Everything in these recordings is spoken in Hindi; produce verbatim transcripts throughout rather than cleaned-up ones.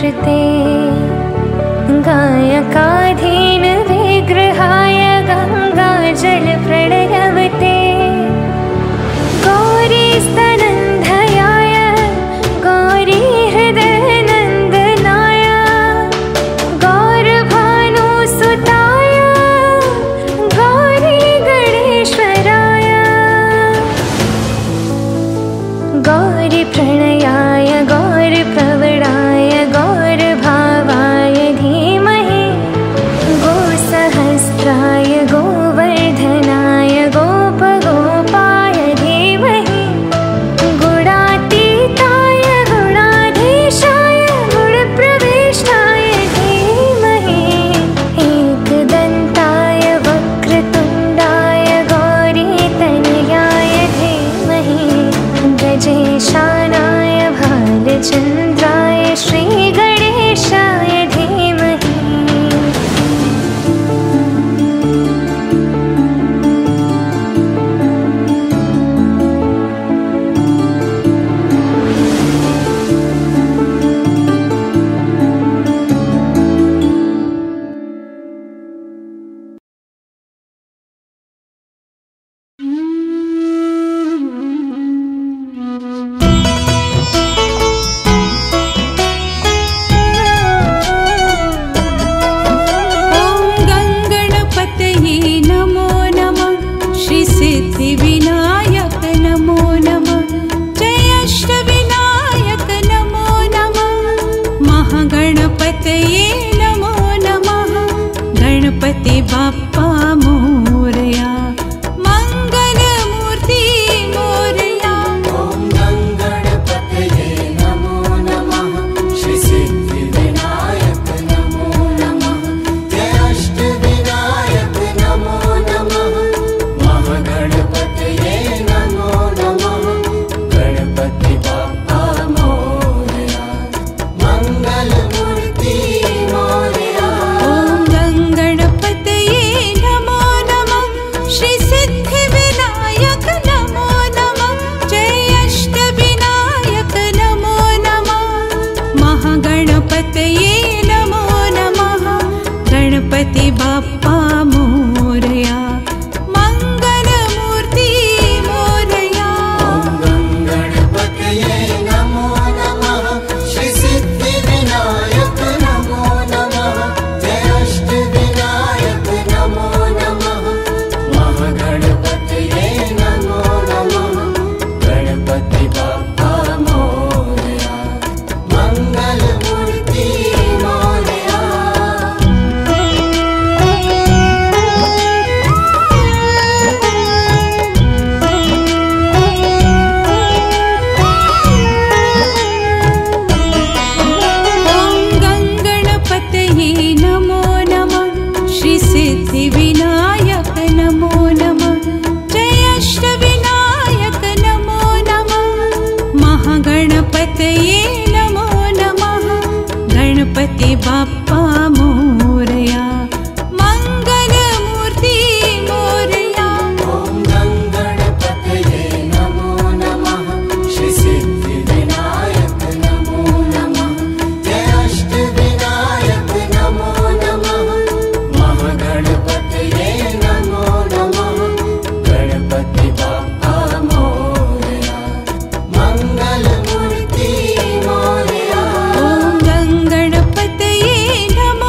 कृते गायकाधीन विग्रहाय गङ्गाजल प्रणयवते गौरी स्तनन्धयाय गौरी हृदयनन्दनाय गौरभानुसुताय गौरी गणेश्वराय गौरी प्रणयाय गौरी प्रवराय गौरभावाय धीमहि गोसहस्राय गोवर्धनाय गोपगोपाय धीमहि गुणातीताय गुणाधीशाय गुणप्रविष्टाय धीमहि एकदन्ताय वक्रतुण्डाय गौरीतनयाय धीमहि गजेशानाय भालचन्द्राय श्रीगणेशाय धीमहि गणपतये नमो।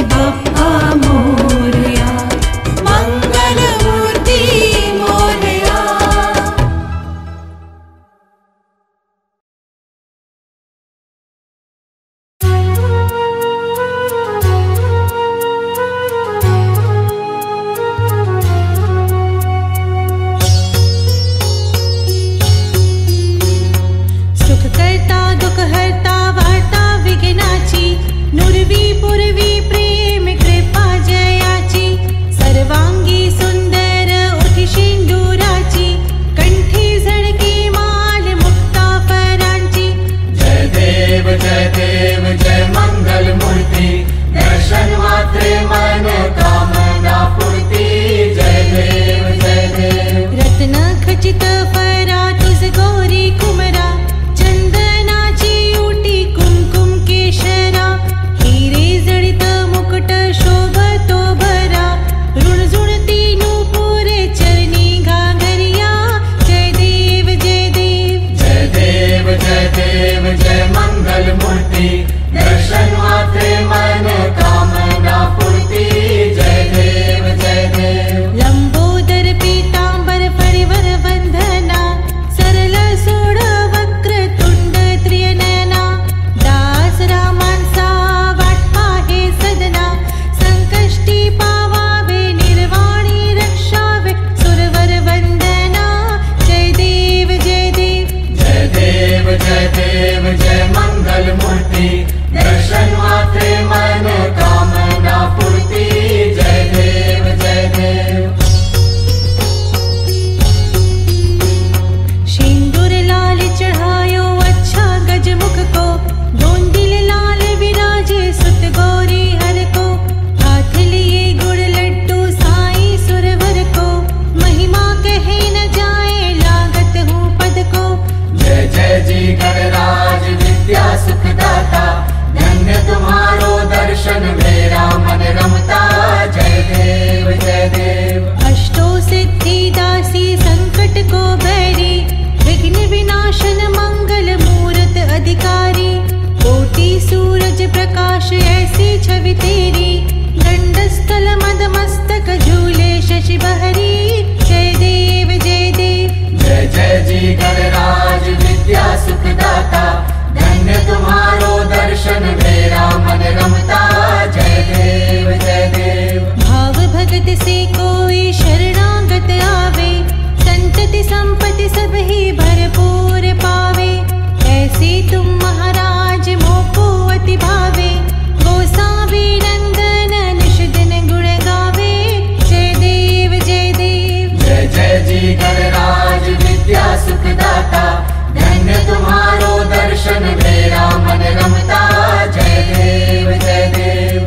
बप्पा मोरया, मंगल मूर्ति मोरया। सुख करता दुख हरता वार्ता विघ्नाची, नुरवी पूर्वी प्रेम कृपा जयाची, सर्वांगी सुंदर उठी शेंदुराची, कंठी झळके माल मुक्ता फरांची। जय देव जय देव जय मंगल मूर्ति, दर्शन मात्रे मन कामना पूर्ति। जय देव जय देव। रत्न खचित फरा तुझ गौरी कुमरा, चंदनाची उटी कुमकुम केशरा, हिरे जडित मुकुट शोभतो भरा, रुणझुणती नूपुरे चरणी घागरिया। जय देव जय देव। जय देव जय देव जय मंगल मूर्ति, दर्शन मात्रे मन कामना पूर्ति। जय देव जय देव। लंबोदर पीतांबर परिवर वंदना, सरल सोड वक्र तुंड त्रिनयना, दास रामांचा वाटपा हे सदना, संकष्टी पावावे निर्वाणी रक्षावे सुरवर वंदना। जय देव जय देव। जय देव जय देव जय मंगल मूर्ति, दर्शन मात्रे मन कामना पूर्ति। जय देव जय देव। सिंदूर लाल चढ़ायो अच्छा गजमुख को, दोन दिल लाल विराजे सुत गौरी हर को, हाथ लिए गुड़ लड्डू साई सुरवर को, महिमा कहे न जाए लागत हूँ पद को। जय जय जी गणराज विद्या सुखदाता, धन्य तुम्हारो दर्शन मेरा मन रमता। जय देव जय देव। अष्टो सिद्धि दासी संकट को बैरी, विघ्न विनाशन मंगल मूरत अधिकारी, कोटि सूरज प्रकाश ऐसी छवि तेरी, दंडस्थल मद मस्तक झूले शशि बहरी। जय देव जय देव। जय जय जी गणराज विद्या सुखदाता, धन्य तुम्हारो दर्शन मेरा मन रमता। जय देव जय देव। भाव भगत से कोई शरणागत आवे, संतति संपत्ति सब ही भरपूर पावे, ऐसे तुम महाराज मोको अति भावे, गोसावी नंदन निश दिन गुण गावे। जय देव जय देव। जय जय जी गणराज विद्या सुखदाता, धन्य तुम्हारो दर्शन मेरा मन रमता। जय देव जय देव।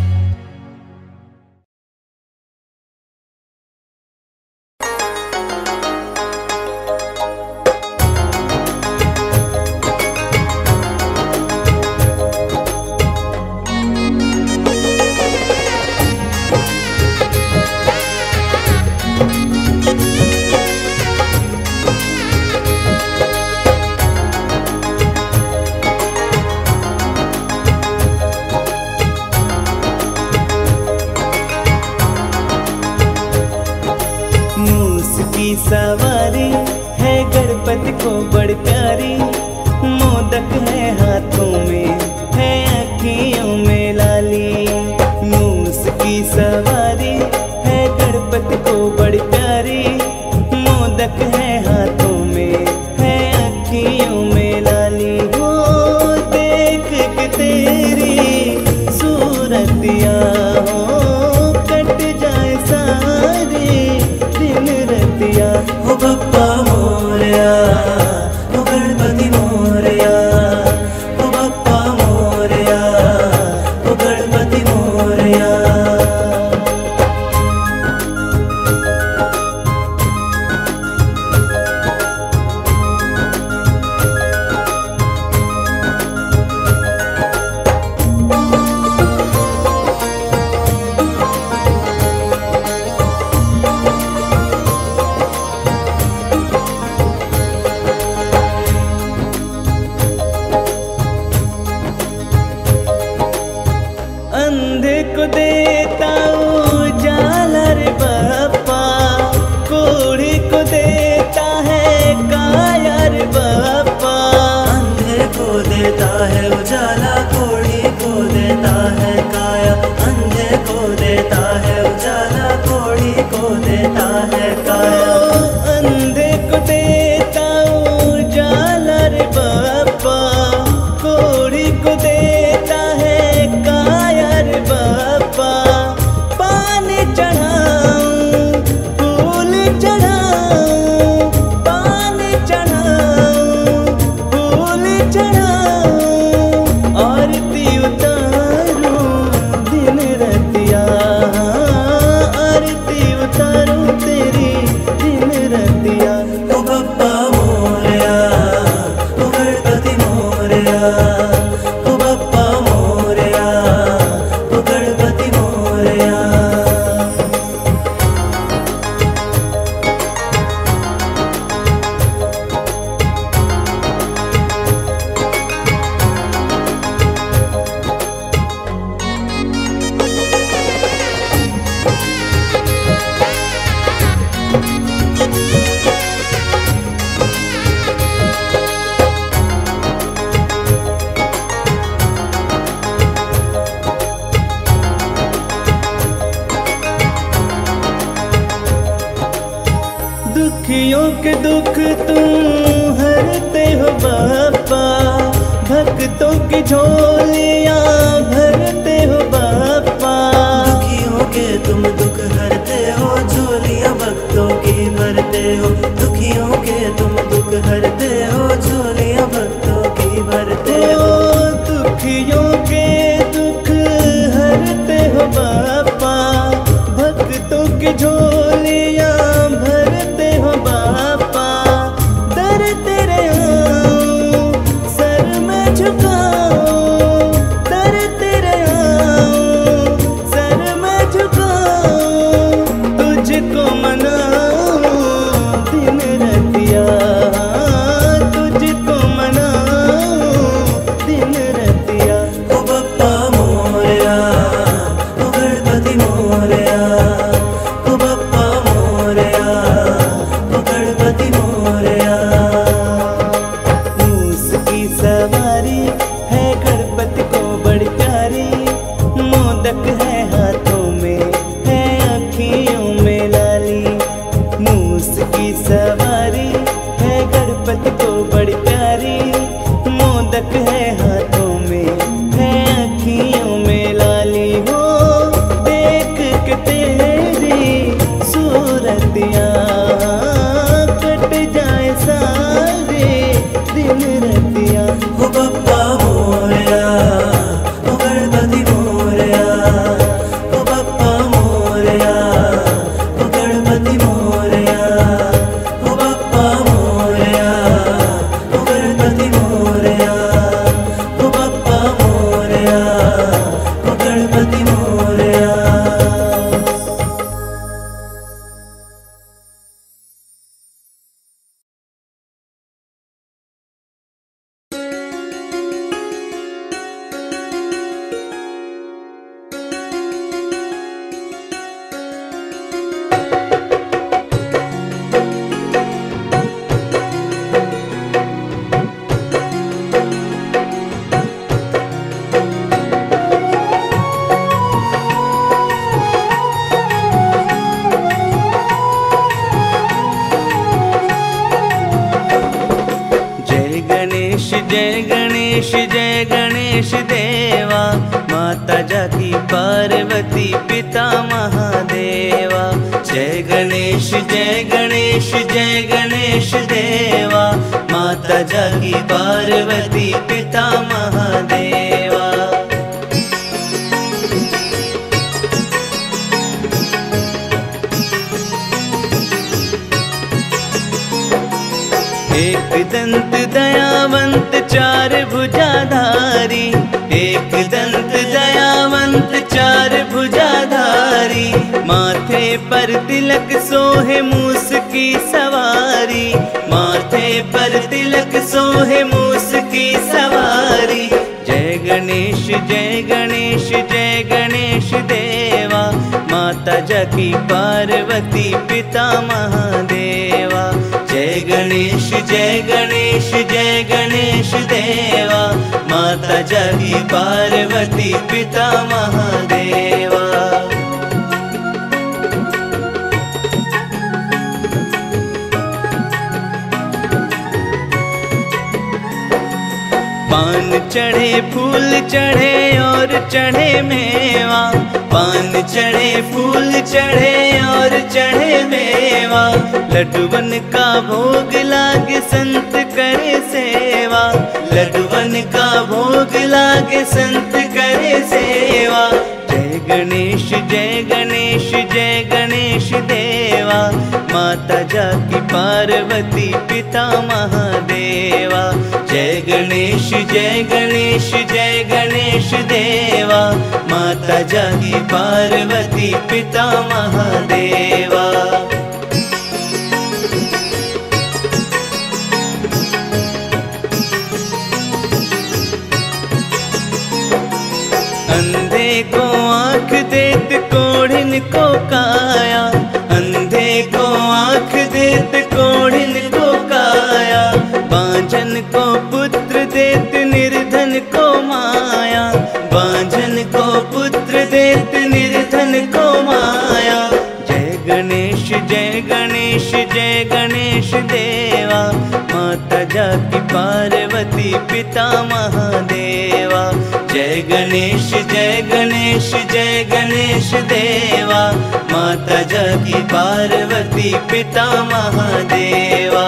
सवारी है गणपति को बड़ प्यारी, मोदक है हाथों में है अखियों में लाली। मूस की सवारी है गणपति को बड़ प्यारी, मोदक है हाथों में है अखियों में लाली। हो देख के तेरी सूरतिया हो कट जाए सारी दिन रतिया। हो बप्पा मोरया, हो गणपति मोरया, हो बप्पा मोरया, हो गणपति मोरया। अंधे को देता उजाला रे बाप्पा, कोढ़ी को देता है काया रे बाप्पा। अंधे को देता है उजाला, कोढ़ी को देता है काया। अंधे को देता है उजाला, कोढ़ी को देता है काया। अंधे को देता उजाला रे बाप्पा, कोढ़ी को देता है काया रे बाप्पा। पानी चढ़ाऊं फूल चढ़ाऊं, पानी चढ़ाऊं फूल चढ़ाऊं, आरती उतारूं दिन रतिया, आरती उतारूं तेरी दिन रतिया। ओ बप्पा मोरया, ओ गणपति मोरया, ओ बप्पा मोरया, ओ गणपति मोरया। दुखियों के दुख तुम हरते हो बाप्पा, भक्तों की झोलियां भरते हो बाप्पा। दुखियों के तुम दुख हरते हो, झोलियां भक्तों की भरते हो। दुखियों के तुम दुख हरते हो, झोलियां भक्तों की भरते हो। दुखियों के दुख हरते हो बाप्पा, भक्तों की झोलियां भरते हो बाप्पा। दर तेरे आऊं सर में झुकाऊं, दर तेरे आऊं सर में झुकाऊं, तुझको मनाऊं दिन रतिया, तुझको मनाऊं दिन रतिया। ओ बप्पा मोरया, ओ गणपति मोरया, ओ बप्पा मोरया, ओ गणपति मोरया। मूस की सवारी है गणपति को बड़ी प्यारी, मोदक है हाथों में है आँखियों में लाली। मूस की सवारी है गणपति को बड़ी प्यारी, मोदक है हाथों में है आँखियों में लाली। हो देख के तेरी सूरतियाँ कट जाए सारे दिन रतिया। ओ बप्पा मोरया, ओ गणपति मोरया, ओ बप्पा मोरया, ओ गणपति मोरया, ओ बप्पा मोरया, ओ गणपति मोरया, ओ बप्पा मोरया, ओ गणपति मोरया। जय गणेश जय गणेश देवा, माता जाकी पार्वती पिता महादेवा। जय गणेश जय गणेश जय गणेश देवा, माता जाकी पार्वती पिता महादेवा। एक दंत दयावंत चार भुजाधारी, एक दंत दयावंत चार भुजाधारी, माथे पर तिलक सोहे मूस की सवारी, माथे पर तिलक सोहे मूस की सवारी। जय गणेश जय गणेश जय गणेश देव माता जाकी पार्वती पिता महादेवा। जय गणेश जय गणेश जय गणेश देवा, माता जाकी पार्वती पिता महादेवा। पान चढ़े फूल चढ़े और चढ़े मेवा, पान चढ़े फूल चढ़े और चढ़े मेवा। लड्डूवन का भोग लागे संत करे सेवा, लड्डूवन का भोग लागे संत करे सेवा। जय गणेश जय गणेश जय गणेश देवा, माता जाकी पार्वती पिता महादेवा। जय गणेश जय गणेश जय गणेश देवा, माता जाकी पार्वती पिता महादेवा। अंधे को आँख देत कोढ़िन को काया, अंधे को आँख देत कोढ़िन को काया। बांझन को पुत्र देत निर्धन को माया, बांझन को पुत्र देत निर्धन को माया। जय गणेश जय गणेश जय गणेश देवा, माता जाकी पार्वती पिता महादेवा। जय गणेश जय गणेश जय गणेश देवा, माता जाकी पार्वती पिता महादेवा।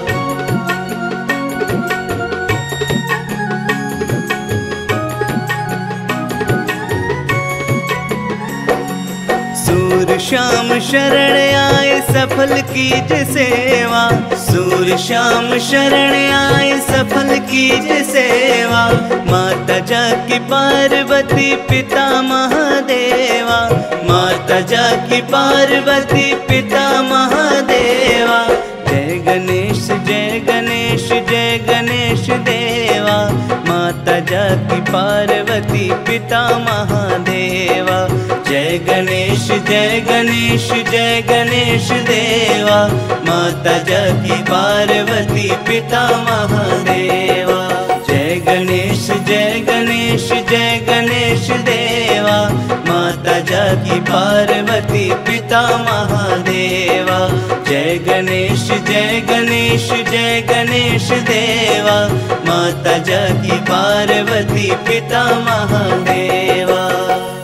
सूर श्याम शरण आए सफल कीज सेवा, सूर श्याम शरण आए सफल कीज सेवा। माता जाकी पार्वती पिता महादेवा, माता जाकी पार्वती पिता महादेवा। जय गणेश जय गणेश जय गणेश देवा, माता जाकी पार्वती पिता महादेवा। जय गणेश जय गणेश जय गणेश देवा, माता जाकी पार्वती पिता महादेवा। जय गणेश जय गणेश जय गणेश देवा, माता जाकी पार्वती पिता महादेवा। जय गणेश जय गणेश जय गणेश देवा, माता जाकी पार्वती पिता महादेवा।